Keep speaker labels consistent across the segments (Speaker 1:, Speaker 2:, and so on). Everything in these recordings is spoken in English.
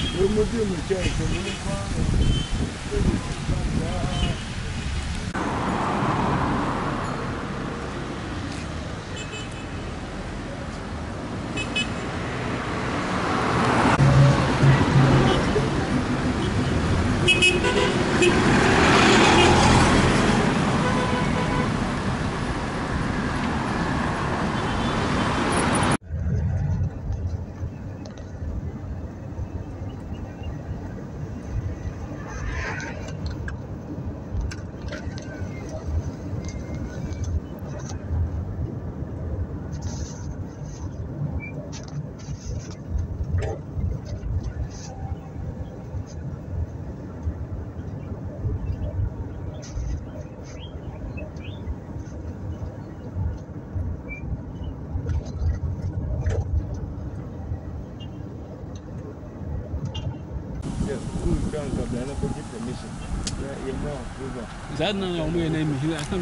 Speaker 1: Is that not your name?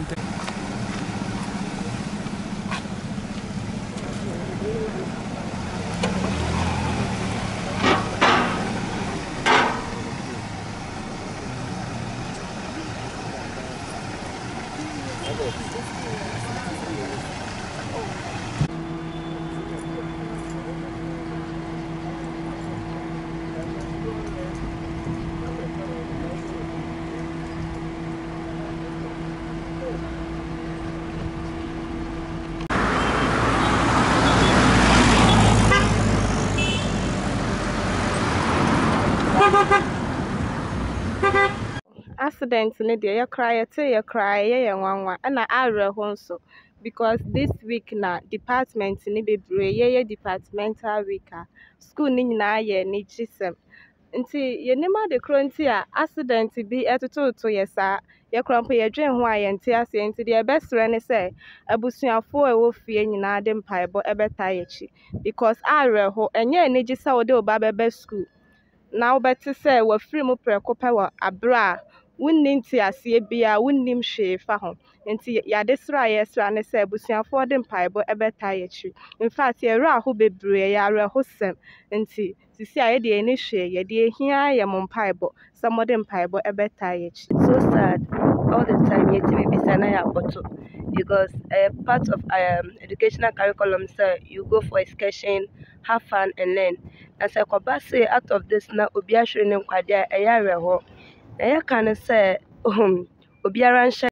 Speaker 2: Accident in the you cry wanwa and I honso because this week na department ni bebree departmental week school ni nyinaa ye ni chisem nti ye nima de kronti accident bi etototo ye saa ye krampo ye dwen ho a ye nti ase nti de ebesre ne se abusuafo e wo fie nyinaa de mpaebo ebeta ye chi because areho enye ni gisa wo de oba bebe school na wobɛte sɛ wafiri mu prɛko pɛ wɔ abra wunni nti aseɛ bia wunnim hwee fa ho nti yade sra yɛsra ne sɛ abusuafoɔ de mpaebɔ ɛbɛta yɛkyi in fact yɛwerɛ aho bebree yɛawerɛ ho sɛm nti sisi a yɛde ani hwee yɛde ehia yɛ mo mpaebɔ sɛ mo de mpaebɔ ɛbɛta yɛkyi.
Speaker 3: So sad all the time yet me bisa na ya photo because part of educational curriculum say you go for excursion, have fun and learn. As I could say out of this now obi ahwere ne nkwade a ɛyɛ awerɛhɔ na yɛka ne sɛ obiara nhyɛ